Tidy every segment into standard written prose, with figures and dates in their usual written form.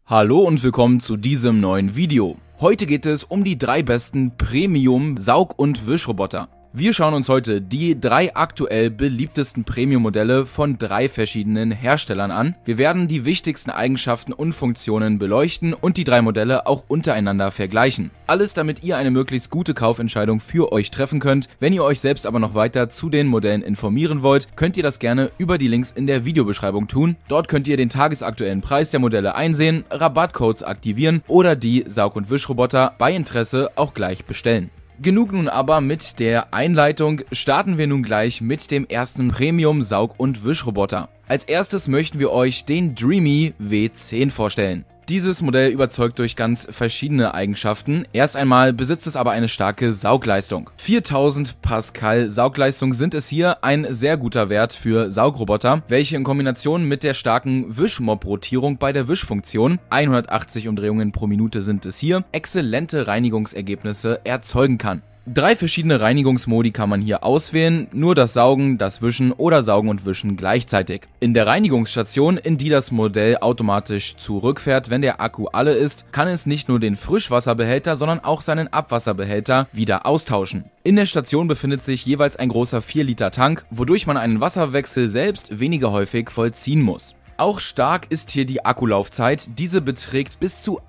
Hallo und willkommen zu diesem neuen Video. Heute geht es um die 3 besten Premium-Saug- und Wischroboter. Wir schauen uns heute die 3 aktuell beliebtesten Premium-Modelle von 3 verschiedenen Herstellern an. Wir werden die wichtigsten Eigenschaften und Funktionen beleuchten und die 3 Modelle auch untereinander vergleichen. Alles, damit ihr eine möglichst gute Kaufentscheidung für euch treffen könnt. Wenn ihr euch selbst aber noch weiter zu den Modellen informieren wollt, könnt ihr das gerne über die Links in der Videobeschreibung tun. Dort könnt ihr den tagesaktuellen Preis der Modelle einsehen, Rabattcodes aktivieren oder die Saug- und Wischroboter bei Interesse auch gleich bestellen. Genug nun aber mit der Einleitung, starten wir nun gleich mit dem ersten Premium-Saug- und Wischroboter. Als erstes möchten wir euch den Dreamy W10 vorstellen. Dieses Modell überzeugt durch ganz verschiedene Eigenschaften. Erst einmal besitzt es aber eine starke Saugleistung. 4000 Pascal Saugleistung sind es hier, ein sehr guter Wert für Saugroboter, welche in Kombination mit der starken Wischmob-Rotierung bei der Wischfunktion, 180 Umdrehungen pro Minute sind es hier, exzellente Reinigungsergebnisse erzeugen kann. 3 verschiedene Reinigungsmodi kann man hier auswählen, nur das Saugen, das Wischen oder Saugen und Wischen gleichzeitig. In der Reinigungsstation, in die das Modell automatisch zurückfährt, wenn der Akku alle ist, kann es nicht nur den Frischwasserbehälter, sondern auch seinen Abwasserbehälter wieder austauschen. In der Station befindet sich jeweils ein großer 4 Liter Tank, wodurch man einen Wasserwechsel selbst weniger häufig vollziehen muss. Auch stark ist hier die Akkulaufzeit, diese beträgt bis zu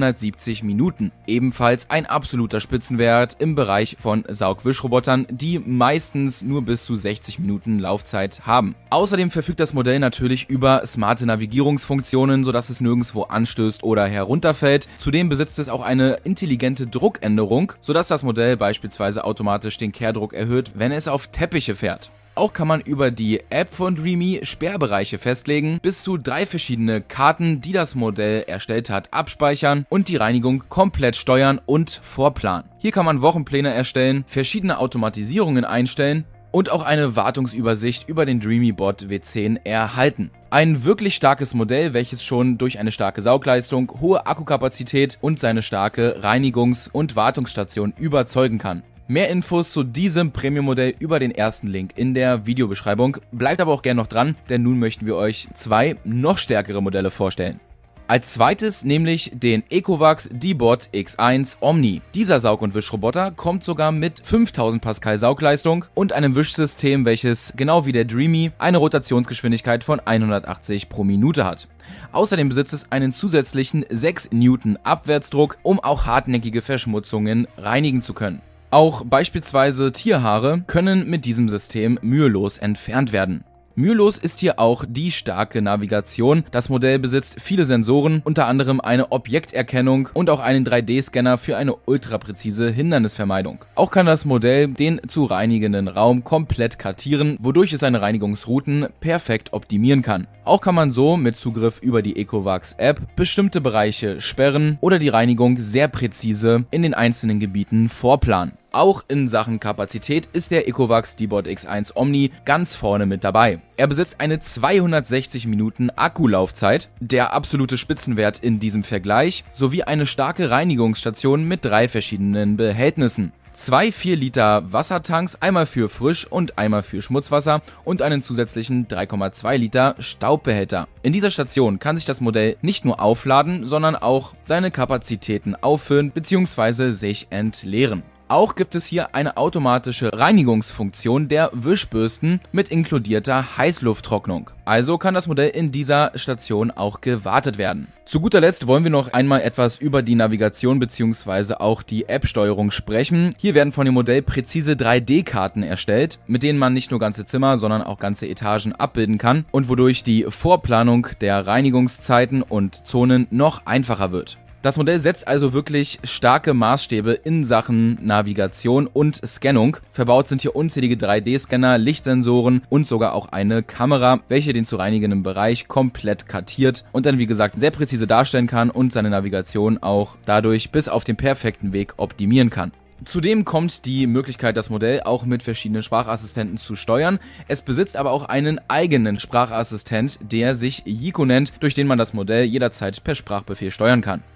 170 Minuten. Ebenfalls ein absoluter Spitzenwert im Bereich von Saugwischrobotern, die meistens nur bis zu 60 Minuten Laufzeit haben. Außerdem verfügt das Modell natürlich über smarte Navigierungsfunktionen, sodass es nirgendwo anstößt oder herunterfällt. Zudem besitzt es auch eine intelligente Druckänderung, sodass das Modell beispielsweise automatisch den Kehrdruck erhöht, wenn es auf Teppiche fährt. Auch kann man über die App von Dreamy Sperrbereiche festlegen, bis zu 3 verschiedene Karten, die das Modell erstellt hat, abspeichern und die Reinigung komplett steuern und vorplanen. Hier kann man Wochenpläne erstellen, verschiedene Automatisierungen einstellen und auch eine Wartungsübersicht über den Dreamy Bot W10 erhalten. Ein wirklich starkes Modell, welches schon durch eine starke Saugleistung, hohe Akkukapazität und seine starke Reinigungs- und Wartungsstation überzeugen kann. Mehr Infos zu diesem Premium-Modell über den ersten Link in der Videobeschreibung. Bleibt aber auch gerne noch dran, denn nun möchten wir euch 2 noch stärkere Modelle vorstellen. Als zweites nämlich den Ecovacs D-Bot X1 Omni. Dieser Saug- und Wischroboter kommt sogar mit 5000 Pascal Saugleistung und einem Wischsystem, welches genau wie der Dreamy eine Rotationsgeschwindigkeit von 180 pro Minute hat. Außerdem besitzt es einen zusätzlichen 6 Newton Abwärtsdruck, um auch hartnäckige Verschmutzungen reinigen zu können. Auch beispielsweise Tierhaare können mit diesem System mühelos entfernt werden. Mühelos ist hier auch die starke Navigation. Das Modell besitzt viele Sensoren, unter anderem eine Objekterkennung und auch einen 3D-Scanner für eine ultrapräzise Hindernisvermeidung. Auch kann das Modell den zu reinigenden Raum komplett kartieren, wodurch es seine Reinigungsrouten perfekt optimieren kann. Auch kann man so mit Zugriff über die Ecovacs App bestimmte Bereiche sperren oder die Reinigung sehr präzise in den einzelnen Gebieten vorplanen. Auch in Sachen Kapazität ist der Ecovacs D-Bot X1 Omni ganz vorne mit dabei. Er besitzt eine 260 Minuten Akkulaufzeit, der absolute Spitzenwert in diesem Vergleich, sowie eine starke Reinigungsstation mit 3 verschiedenen Behältnissen. 2 4 Liter Wassertanks, einmal für Frisch- und einmal für Schmutzwasser und einen zusätzlichen 3,2 Liter Staubbehälter. In dieser Station kann sich das Modell nicht nur aufladen, sondern auch seine Kapazitäten auffüllen bzw. sich entleeren. Auch gibt es hier eine automatische Reinigungsfunktion der Wischbürsten mit inkludierter Heißlufttrocknung. Also kann das Modell in dieser Station auch gewartet werden. Zu guter Letzt wollen wir noch einmal etwas über die Navigation bzw. auch die App-Steuerung sprechen. Hier werden von dem Modell präzise 3D-Karten erstellt, mit denen man nicht nur ganze Zimmer, sondern auch ganze Etagen abbilden kann und wodurch die Vorplanung der Reinigungszeiten und Zonen noch einfacher wird. Das Modell setzt also wirklich starke Maßstäbe in Sachen Navigation und Scannung. Verbaut sind hier unzählige 3D-Scanner, Lichtsensoren und sogar auch eine Kamera, welche den zu reinigenden Bereich komplett kartiert und dann wie gesagt sehr präzise darstellen kann und seine Navigation auch dadurch bis auf den perfekten Weg optimieren kann. Zudem kommt die Möglichkeit, das Modell auch mit verschiedenen Sprachassistenten zu steuern. Es besitzt aber auch einen eigenen Sprachassistent, der sich Yiko nennt, durch den man das Modell jederzeit per Sprachbefehl steuern kann.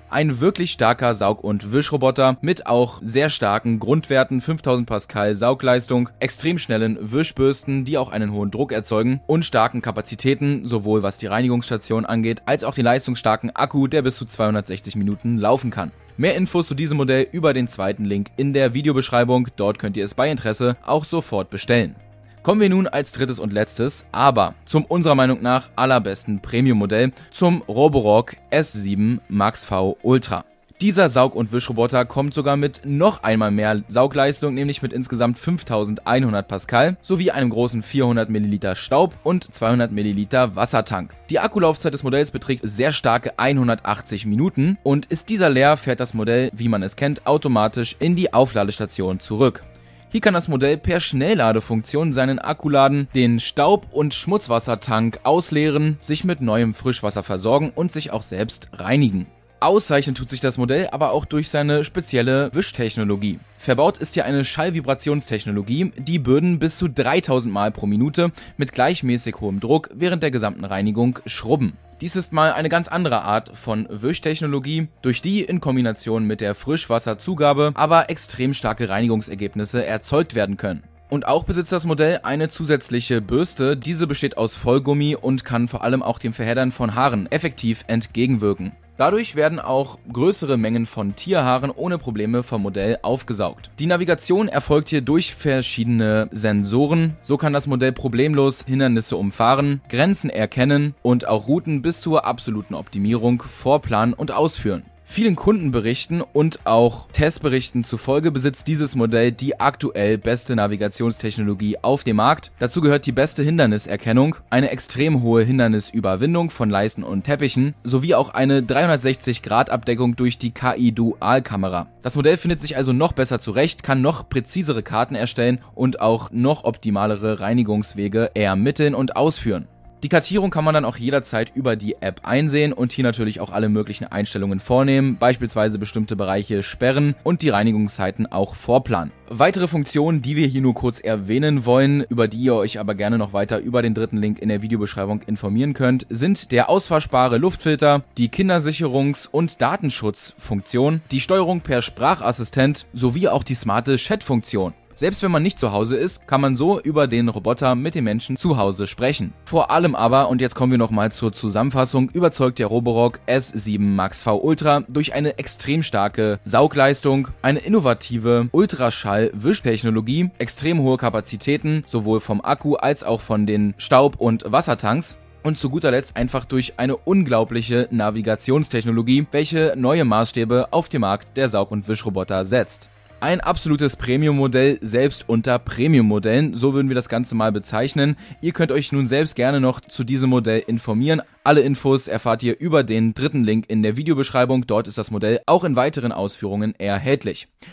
Ein wirklich starker Saug- und Wischroboter mit auch sehr starken Grundwerten, 5000 Pascal Saugleistung, extrem schnellen Wischbürsten, die auch einen hohen Druck erzeugen und starken Kapazitäten, sowohl was die Reinigungsstation angeht, als auch den leistungsstarken Akku, der bis zu 260 Minuten laufen kann. Mehr Infos zu diesem Modell über den zweiten Link in der Videobeschreibung, dort könnt ihr es bei Interesse auch sofort bestellen. Kommen wir nun als drittes und letztes, aber zum unserer Meinung nach allerbesten Premium-Modell, zum Roborock S7 Max V Ultra. Dieser Saug- und Wischroboter kommt sogar mit noch einmal mehr Saugleistung, nämlich mit insgesamt 5100 Pascal sowie einem großen 400 Milliliter Staub und 200 Milliliter Wassertank. Die Akkulaufzeit des Modells beträgt sehr starke 180 Minuten und ist dieser leer, fährt das Modell, wie man es kennt, automatisch in die Aufladestation zurück. Hier kann das Modell per Schnellladefunktion seinen Akku laden, den Staub- und Schmutzwassertank ausleeren, sich mit neuem Frischwasser versorgen und sich auch selbst reinigen. Auszeichnen tut sich das Modell aber auch durch seine spezielle Wischtechnologie. Verbaut ist hier eine Schallvibrationstechnologie, die Böden bis zu 3000 Mal pro Minute mit gleichmäßig hohem Druck während der gesamten Reinigung schrubben. Dies ist mal eine ganz andere Art von Wischtechnologie, durch die in Kombination mit der Frischwasserzugabe aber extrem starke Reinigungsergebnisse erzeugt werden können. Und auch besitzt das Modell eine zusätzliche Bürste, diese besteht aus Vollgummi und kann vor allem auch dem Verheddern von Haaren effektiv entgegenwirken. Dadurch werden auch größere Mengen von Tierhaaren ohne Probleme vom Modell aufgesaugt. Die Navigation erfolgt hier durch verschiedene Sensoren. So kann das Modell problemlos Hindernisse umfahren, Grenzen erkennen und auch Routen bis zur absoluten Optimierung vorplanen und ausführen. Vielen Kundenberichten und auch Testberichten zufolge besitzt dieses Modell die aktuell beste Navigationstechnologie auf dem Markt. Dazu gehört die beste Hinderniserkennung, eine extrem hohe Hindernisüberwindung von Leisten und Teppichen sowie auch eine 360-Grad-Abdeckung durch die KI-Dualkamera. Das Modell findet sich also noch besser zurecht, kann noch präzisere Karten erstellen und auch noch optimalere Reinigungswege ermitteln und ausführen. Die Kartierung kann man dann auch jederzeit über die App einsehen und hier natürlich auch alle möglichen Einstellungen vornehmen, beispielsweise bestimmte Bereiche sperren und die Reinigungszeiten auch vorplanen. Weitere Funktionen, die wir hier nur kurz erwähnen wollen, über die ihr euch aber gerne noch weiter über den dritten Link in der Videobeschreibung informieren könnt, sind der auswaschbare Luftfilter, die Kindersicherungs- und Datenschutzfunktion, die Steuerung per Sprachassistent sowie auch die smarte Chat-Funktion. Selbst wenn man nicht zu Hause ist, kann man so über den Roboter mit den Menschen zu Hause sprechen. Vor allem aber, und jetzt kommen wir nochmal zur Zusammenfassung, überzeugt der Roborock S7 Max V Ultra durch eine extrem starke Saugleistung, eine innovative Ultraschall-Wischtechnologie, extrem hohe Kapazitäten, sowohl vom Akku als auch von den Staub- und Wassertanks. Und zu guter Letzt einfach durch eine unglaubliche Navigationstechnologie, welche neue Maßstäbe auf dem Markt der Saug- und Wischroboter setzt. Ein absolutes Premium-Modell, selbst unter Premium-Modellen, so würden wir das Ganze mal bezeichnen. Ihr könnt euch nun selbst gerne noch zu diesem Modell informieren. Alle Infos erfahrt ihr über den dritten Link in der Videobeschreibung, dort ist das Modell auch in weiteren Ausführungen erhältlich.